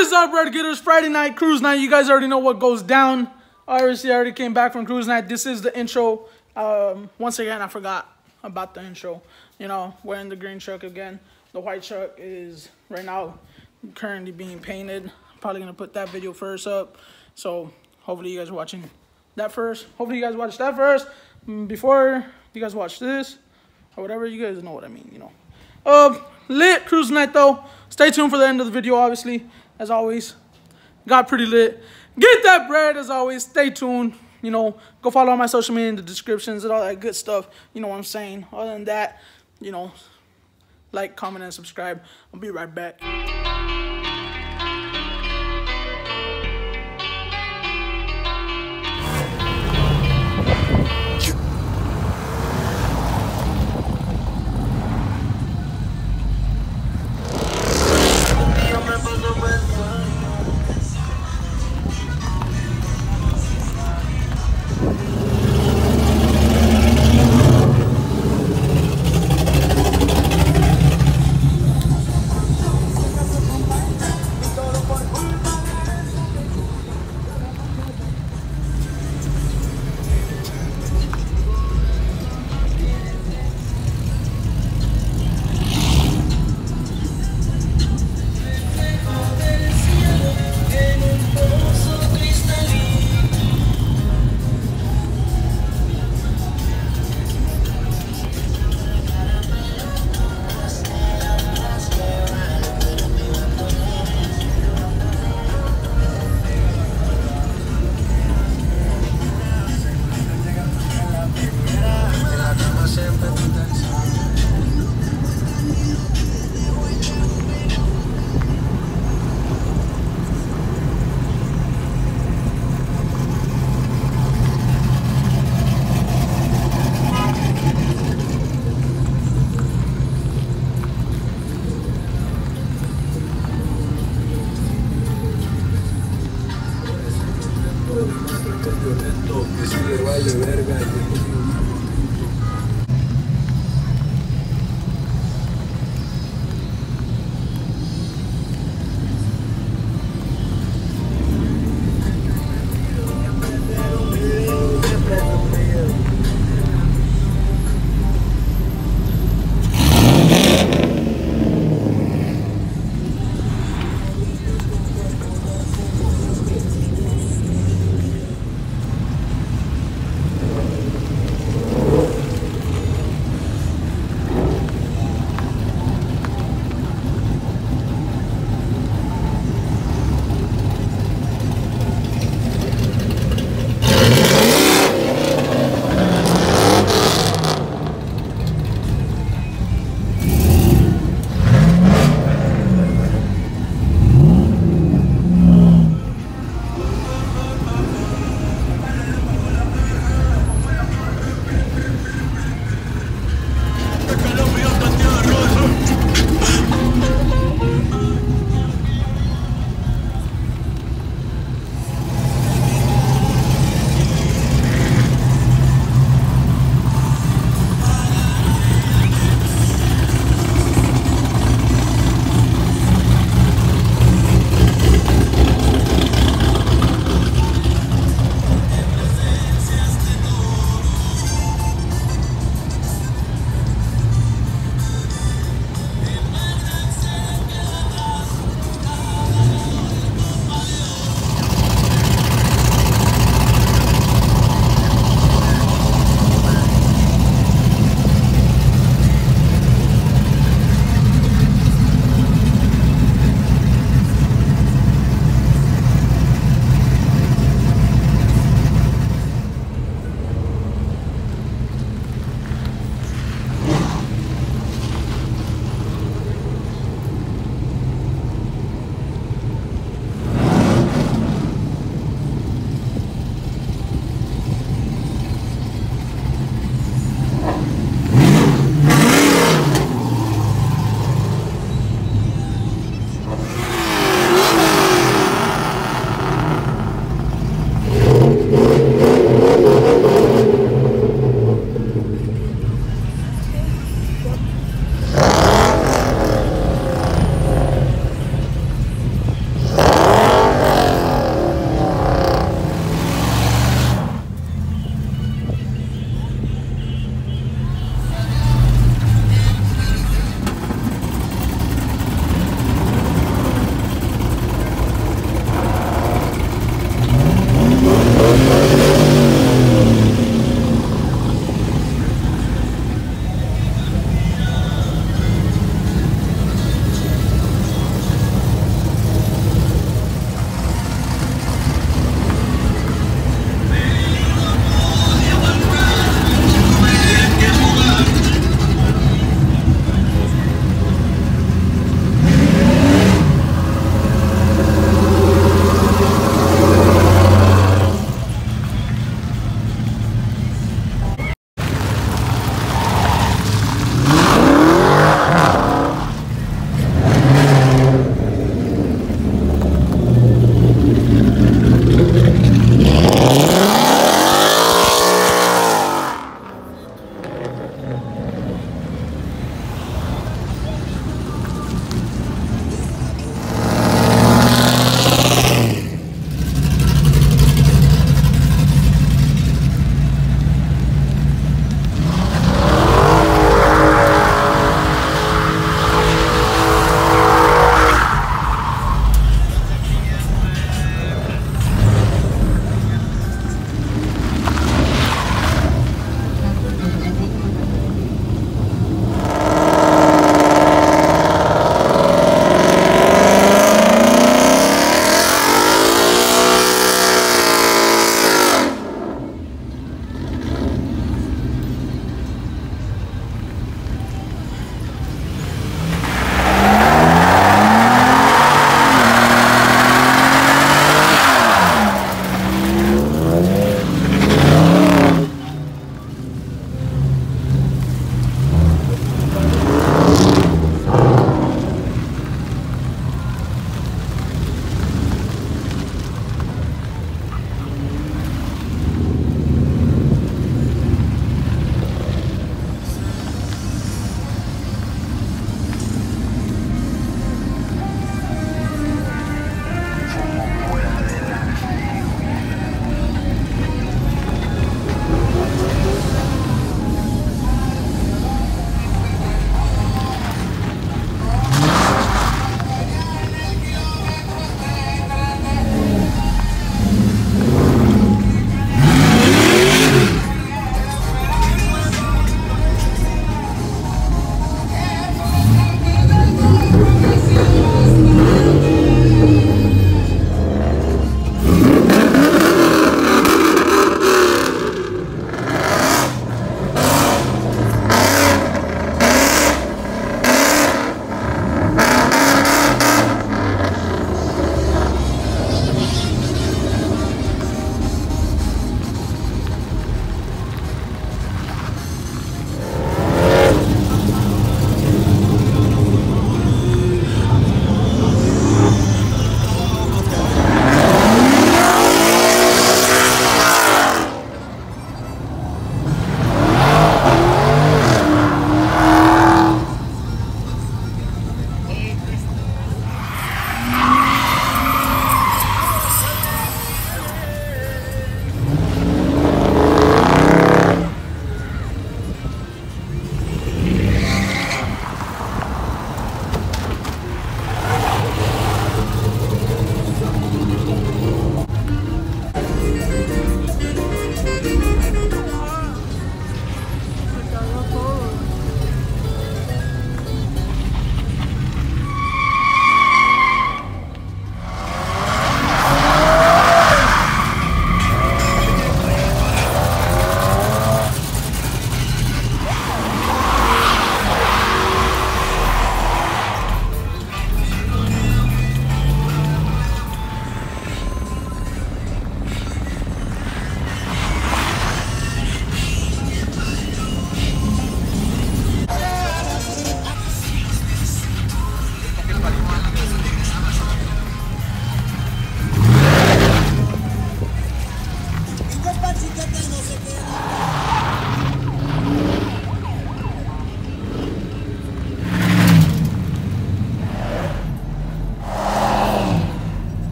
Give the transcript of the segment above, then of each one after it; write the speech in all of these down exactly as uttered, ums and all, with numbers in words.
is up, Red Getters? Friday night, cruise night. You guys already know what goes down. Obviously, I already came back from cruise night. This is the intro. Um, once again, I forgot about the intro. You know, we're in the green truck again. The white truck is right now currently being painted. Probably going to put that video first up. So, hopefully you guys are watching that first. Hopefully you guys watch that first before you guys watch this. Or whatever. You guys know what I mean, you know. Uh, lit cruise night, though. Stay tuned for the end of the video, obviously. As always, got pretty lit. Get that bread, as always. Stay tuned. You know, go follow all my social media in the descriptions and all that good stuff. You know what I'm saying. Other than that, you know, like, comment, and subscribe. I'll be right back.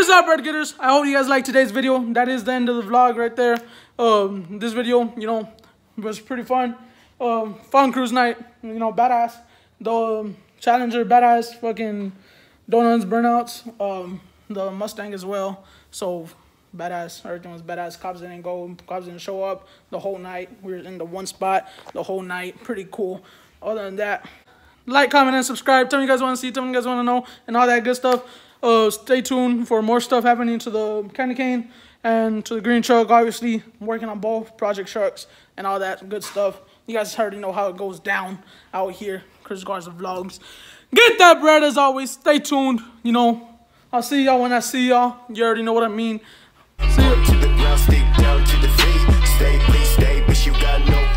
is up, Red Getters? I hope you guys liked today's video. That is the end of the vlog right there. Um, this video, you know, was pretty fun. Um, fun cruise night, you know, badass. The um, Challenger, badass. Fucking donuts, burnouts. Um, the Mustang as well. So badass. Everything was badass. Cops didn't go. Cops didn't show up the whole night. We were in the one spot the whole night. Pretty cool. Other than that, like, comment, and subscribe. Tell me you guys want to see. Tell me you guys want to know, and all that good stuff. Uh, stay tuned for more stuff happening to the candy cane and to the green truck. Obviously, I'm working on both Project Sharks and all that good stuff. You guys already know how it goes down out here. Chris Garza Vlogs. Get that bread as always. Stay tuned. You know, I'll see y'all when I see y'all. You already know what I mean. See ya.